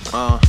Uh.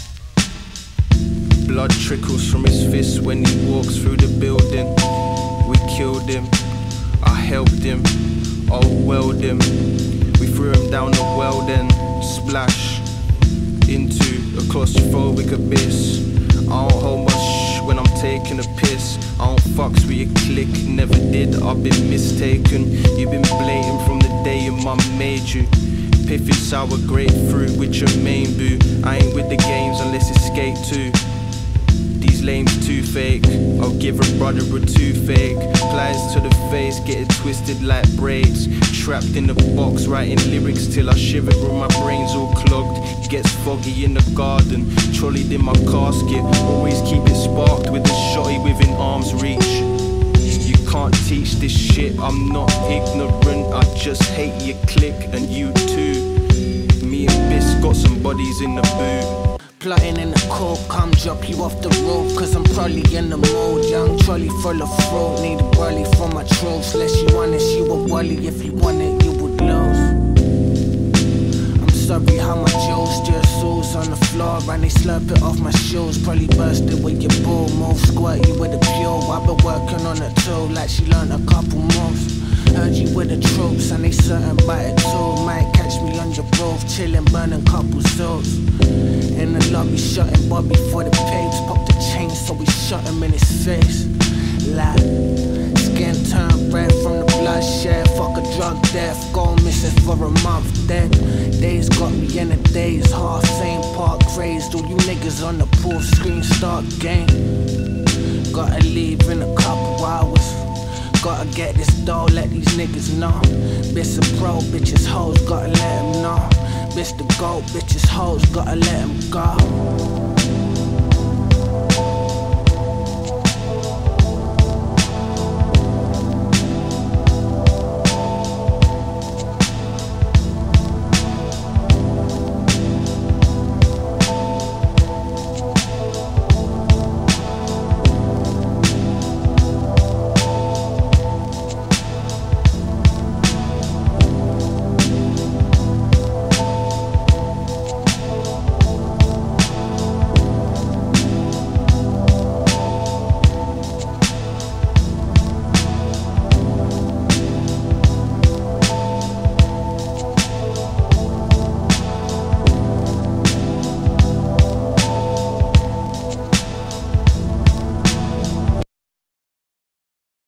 Blood trickles from his fist when he walks through the building. We killed him, I helped him, welled him. We threw him down the well then splash into a claustrophobic abyss. I don't hold my shh when I'm taking a piss. I don't fucks with your click, never did, I've been mistaken. You've been blatant from the day your mum made you. Piffy sour grapefruit with your main boo. I ain't with the games unless it's skate 2. These lames too fake, I'll give a brother a toothache. Plies to the face, get it twisted like braids. Trapped in the box, writing lyrics till I shiver when my brain's all clogged. It gets foggy in the garden, trolleyed in my casket. Always keep it sparked with a shotty within arm's reach. You can't teach this shit, I'm not ignorant. I just hate your clique and you too. Me and Biss got some bodies in the boot. Plotting in the cold, come drop you off the road. Cause I'm probably in the mood. Young trolley full of fruit, need a burley for my troops. Less you want it, you a wally. If you want it, you would lose. I'm sorry how my jewels still sues on the floor. And they slurp it off my shoes. Probably bursted with your bull move. Squirt you with a pure. I've been working on it too, like she learned a couple moves. Heard you with the troops and they certain by it too. Might catch me on your roof, chillin', burning couple suits. In the lobby, shutting Bobby for the papes. Pop the chain, so we shot him in his face. Like, skin turned red from the bloodshed. Fuck a drug death, go missing for a month. Then days got me in the days. Half same park crazed. All you niggas on the pool screen start game. Gotta leave in a couple hours. Gotta get this dough, let these niggas know. Biss a pro, bitches hoes, gotta let them know. Biss the GOAT, bitches hoes, gotta let them go.